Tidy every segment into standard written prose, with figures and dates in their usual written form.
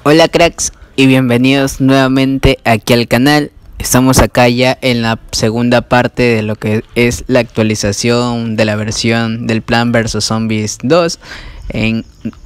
Hola cracks y bienvenidos nuevamente aquí al canal. Estamos acá ya en la segunda parte de lo que es la actualización de la versión del Plants vs Zombies 2 en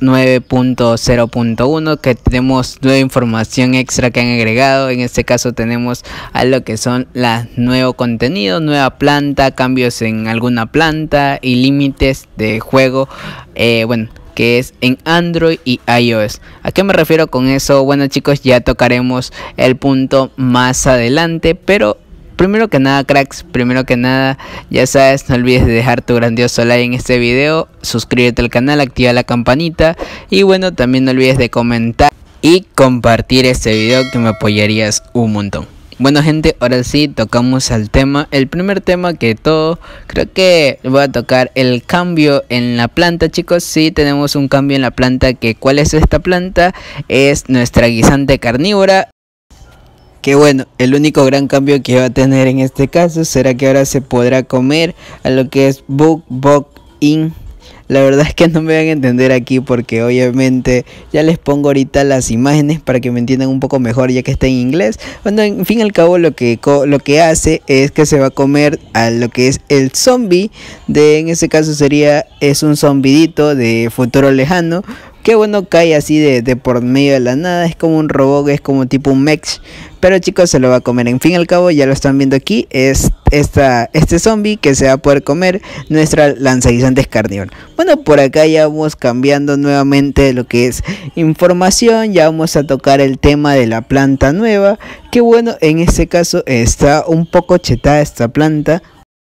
9.0.1, que tenemos nueva información extra que han agregado. En este caso tenemos a lo que son la nuevo contenido, nueva planta, cambios en alguna planta y límites de juego, que es en Android y iOS. ¿A qué me refiero con eso? Bueno chicos, ya tocaremos el punto más adelante, pero primero que nada cracks, ya sabes, no olvides de dejar tu grandioso like en este video, suscríbete al canal, activa la campanita y bueno, también no olvides de comentar y compartir este video, que me apoyarías un montón. Bueno gente, ahora sí tocamos al tema. El primer tema que todo, creo que voy a tocar el cambio en la planta, chicos. Sí, tenemos un cambio en la planta. ¿Cuál es esta planta? Es nuestra guisante carnívora. Que bueno, el único gran cambio que va a tener en este caso será que ahora se podrá comer a lo que es Bug In. La verdad es que no me van a entender aquí porque obviamente ya les pongo ahorita las imágenes para que me entiendan un poco mejor, ya que está en inglés. Bueno, en fin y al cabo lo que hace es que se va a comer a lo que es el zombie. En ese caso es un zombidito de futuro lejano. Que bueno, cae así de por medio de la nada. Es como un robot, es como tipo un mech. Pero chicos, se lo va a comer. En fin y al cabo, ya lo están viendo aquí. Es este zombie que se va a poder comer nuestra lanzaguisantes carnívora. Bueno, por acá ya vamos cambiando nuevamente lo que es información. Ya vamos a tocar el tema de la planta nueva. Que bueno, en este caso está un poco chetada esta planta.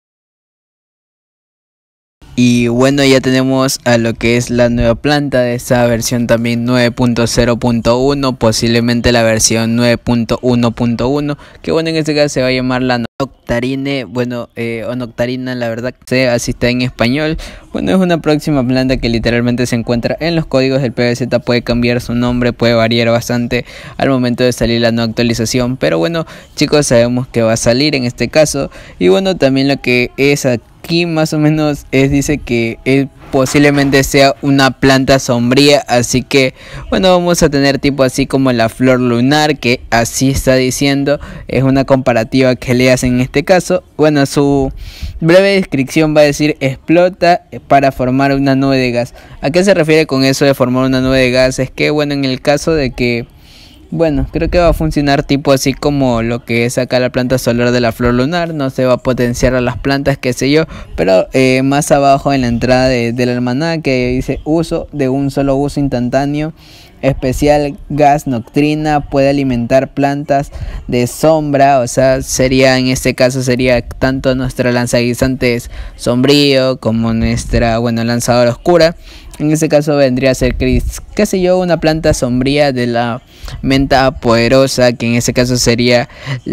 Y bueno, ya tenemos a lo que es la nueva planta de esta versión también 9.0.1, posiblemente la versión 9.1.1, que bueno, en este caso se va a llamar la Noctarine, o Noctarina, la verdad que así está en español. Bueno, es una próxima planta que literalmente se encuentra en los códigos del PVZ, puede cambiar su nombre, puede variar bastante al momento de salir la nueva actualización, pero bueno chicos, sabemos que va a salir en este caso. Y bueno, también lo que es aquí más o menos dice que posiblemente sea una planta sombría, así que bueno, vamos a tener tipo así como la flor lunar, que así está diciendo, es una comparativa que le hacen en este caso. Bueno, su breve descripción va a decir: explota para formar una nube de gas. ¿A qué se refiere con eso de formar una nube de gas? Es que bueno, en el caso de que creo que va a funcionar tipo así como lo que es acá la planta solar de la flor lunar. No se va a potenciar a las plantas, qué sé yo, pero más abajo en la entrada del almanaque dice: uso de un solo uso instantáneo especial gas noctrina, puede alimentar plantas de sombra. O sea, en este caso sería tanto nuestra lanzaguisantes sombrío como nuestra lanzadora oscura. En este caso vendría a ser qué sé yo, una planta sombría de la menta poderosa, que en este caso sería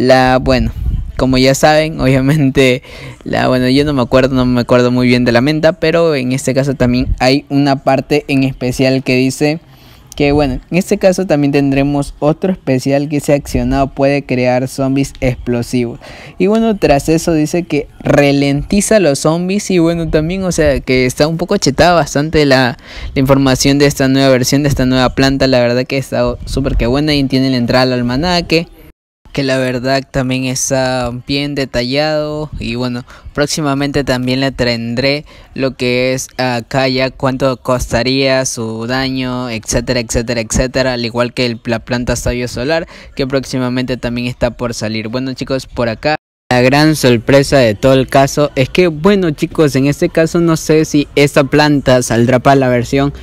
como ya saben, obviamente yo no me acuerdo muy bien de la menta, pero en este caso también hay una parte en especial que dice que en este caso también tendremos otro especial que, si accionado, puede crear zombies explosivos. Y bueno, tras eso dice que ralentiza los zombies. Y bueno, también, o sea, que está un poco chetada bastante la información de esta nueva versión, de esta nueva planta. La verdad que está súper que buena, y tiene la entrada al almanaque, que la verdad también está bien detallado. Y bueno, próximamente también le tendré lo que es acá ya cuánto costaría su daño, etcétera, etcétera, etcétera, al igual que la planta sabio solar, que próximamente también está por salir. Bueno chicos, por acá la gran sorpresa de todo el caso es que chicos, en este caso no sé si esta planta saldrá para la versión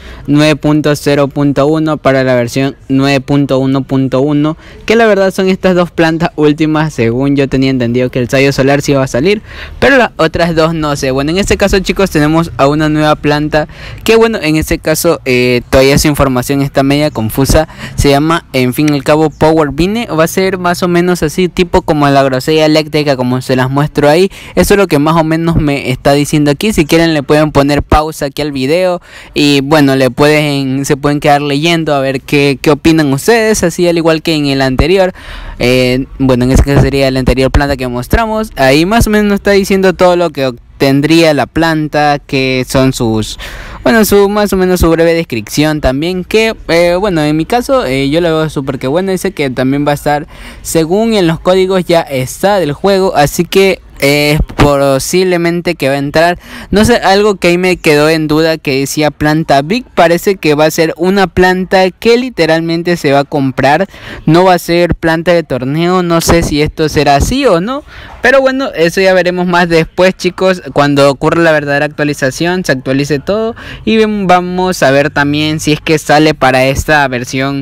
9.0.1, para la versión 9.1.1, que la verdad son estas dos plantas últimas. Según yo tenía entendido que el sabio solar sí iba a salir, pero las otras dos no sé. Bueno, en este caso chicos tenemos a una nueva planta que en este caso todavía esa información está media confusa. Se llama, en fin y al cabo, Power Vine. Va a ser más o menos así, tipo como la grosella eléctrica, como se las muestro ahí. Eso es lo que más o menos me está diciendo aquí. Si quieren le pueden poner pausa aquí al video y se pueden quedar leyendo a ver qué opinan ustedes, así al igual que en el anterior. En este caso sería la anterior planta que mostramos. Ahí más o menos está diciendo todo lo que tendría la planta, que son sus bueno, su más o menos su breve descripción también, que bueno, en mi caso yo lo veo súper que bueno. Dice que también va a estar, según en los códigos ya está del juego, así que posiblemente que va a entrar. No sé, algo que ahí me quedó en duda, que decía planta Big, parece que va a ser una planta que literalmente se va a comprar, no va a ser planta de torneo. No sé si esto será así o no, pero bueno, eso ya veremos más después, chicos, cuando ocurra la verdadera actualización, se actualice todo y vamos a ver también si es que sale para esta versión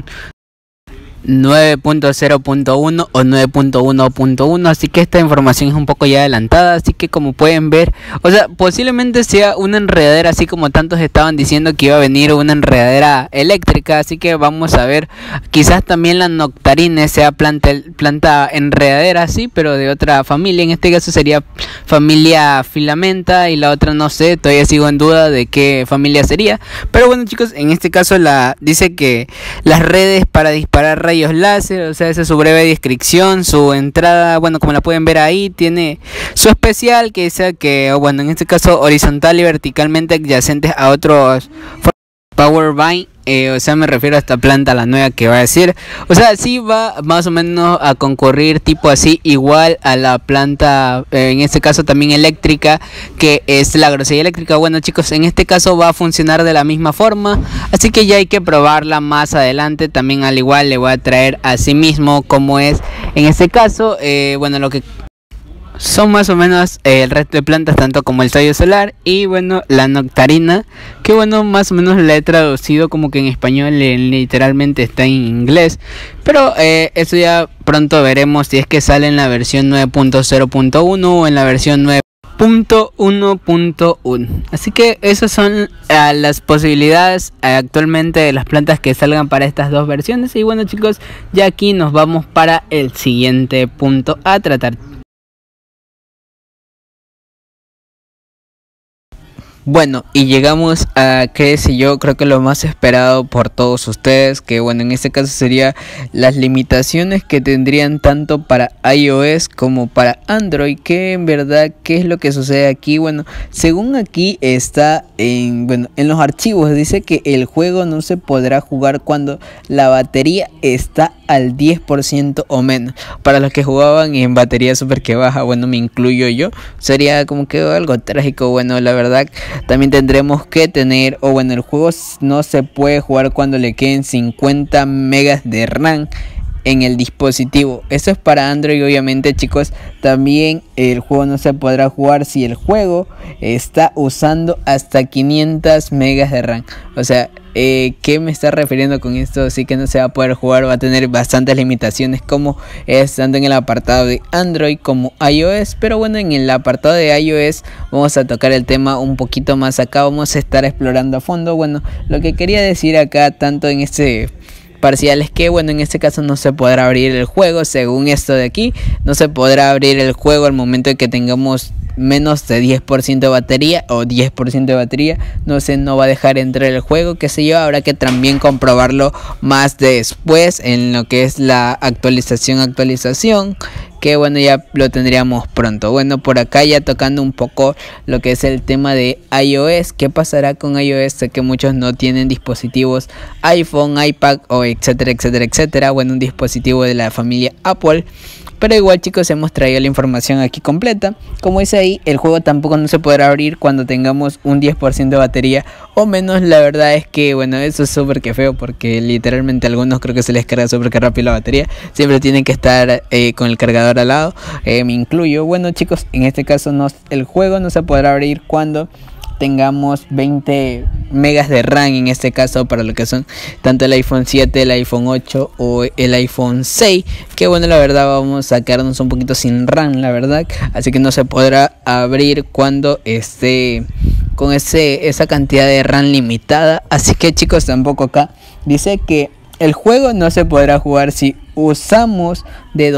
9.0.1 o 9.1.1, así que esta información es un poco ya adelantada, así que como pueden ver, o sea, posiblemente sea una enredadera, así como tantos estaban diciendo que iba a venir una enredadera eléctrica, así que vamos a ver, quizás también la Noctarine sea planta enredadera, sí, pero de otra familia. En este caso sería familia Filamenta y la otra no sé, todavía sigo en duda de qué familia sería, pero bueno, chicos, en este caso dice que las redes para disparar rayos láser, o sea, esa es su breve descripción. Su entrada, bueno, como la pueden ver ahí, tiene su especial que dice que, bueno, en este caso horizontal y verticalmente adyacentes a otros Power Vine. O sea, me refiero a esta planta, la nueva que va a decir. O sea, sí va más o menos a concurrir tipo así, igual a la planta, en este caso también eléctrica, que es la grosería eléctrica. Bueno, chicos, en este caso va a funcionar de la misma forma, así que ya hay que probarla más adelante. También al igual le voy a traer a sí mismo como es en este caso, bueno, lo que son más o menos el resto de plantas, tanto como el tallo solar y bueno, la Noctarina, que bueno, más o menos la he traducido como que en español, literalmente está en inglés, pero eso ya pronto veremos si es que sale en la versión 9.0.1 o en la versión 9.1.1. Así que esas son las posibilidades actualmente de las plantas que salgan para estas dos versiones. Y bueno, chicos, ya aquí nos vamos para el siguiente punto a tratar. Bueno, y llegamos a, qué sé yo, creo que lo más esperado por todos ustedes, que bueno, en este caso sería las limitaciones que tendrían tanto para iOS como para Android, que en verdad, ¿qué es lo que sucede aquí? Bueno, según aquí está en los archivos, dice que el juego no se podrá jugar cuando la batería está al 10% o menos. Para los que jugaban en batería súper que baja, bueno, me incluyo yo, sería como que algo trágico. Bueno, la verdad, también tendremos que tener, o bueno, el juego no se puede jugar cuando le queden 50 megas de RAM en el dispositivo. Eso es para Android, obviamente, chicos. También el juego no se podrá jugar si el juego está usando hasta 500 megas de RAM. O sea, ¿qué me está refiriendo con esto? Así que no se va a poder jugar, va a tener bastantes limitaciones, como es tanto en el apartado de Android como iOS. Pero bueno, en el apartado de iOS vamos a tocar el tema un poquito más acá, vamos a estar explorando a fondo. Bueno, lo que quería decir acá, tanto en este parcial, es que bueno, en este caso no se podrá abrir el juego. Según esto de aquí, no se podrá abrir el juego al momento de que tengamos menos de 10% de batería o 10% de batería. No sé, no va a dejar entrar el juego, qué sé yo. Habrá que también comprobarlo más después en lo que es la actualización, que bueno, ya lo tendríamos pronto. Bueno, por acá ya tocando un poco lo que es el tema de iOS. ¿Qué pasará con iOS? Sé que muchos no tienen dispositivos iPhone, iPad o etcétera, etcétera, etcétera. Bueno, un dispositivo de la familia Apple. Pero igual, chicos, hemos traído la información aquí completa. Como dice ahí, el juego tampoco no se podrá abrir cuando tengamos un 10% de batería o menos. La verdad es que, bueno, eso es súper que feo, porque literalmente a algunos creo que se les carga súper que rápido la batería. Siempre tienen que estar con el cargador al lado, me incluyo. Bueno, chicos, en este caso el juego no se podrá abrir cuando tengamos 20 megas de RAM, en este caso para lo que son tanto el iPhone 7, el iPhone 8 o el iPhone 6, que bueno, la verdad vamos a quedarnos un poquito sin RAM, la verdad, así que no se podrá abrir cuando esté con esa cantidad de RAM limitada. Así que, chicos, tampoco acá dice que el juego no se podrá jugar si usamos de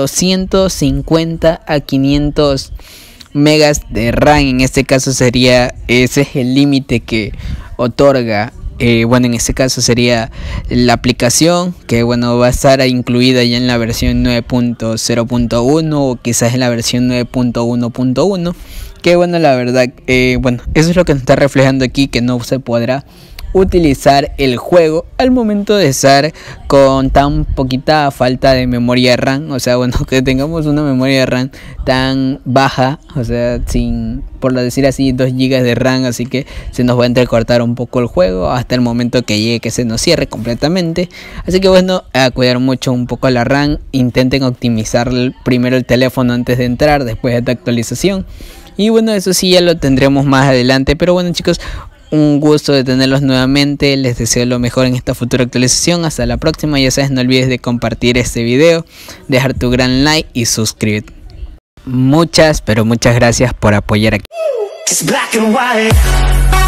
250 a 500 megas de RAM. En este caso ese es el límite que otorga bueno, en este caso sería la aplicación que bueno, va a estar incluida ya en la versión 9.0.1 o quizás en la versión 9.1.1, que bueno, la verdad, bueno, eso es lo que nos está reflejando aquí, que no se podrá utilizar el juego al momento de estar con tan poquita falta de memoria RAM. O sea, bueno, que tengamos una memoria RAM tan baja, o sea, sin, por decir así, 2 GB de RAM, así que se nos va a entrecortar un poco el juego hasta el momento que llegue, que se nos cierre completamente. Así que bueno, a cuidar mucho un poco la RAM, intenten optimizar primero el teléfono antes de entrar, después de esta actualización. Y bueno, eso sí ya lo tendremos más adelante, pero bueno, chicos, un gusto de tenerlos nuevamente, les deseo lo mejor en esta futura actualización. Hasta la próxima, ya sabes, no olvides de compartir este video, dejar tu gran like y suscribirte. Muchas, pero muchas gracias por apoyar aquí.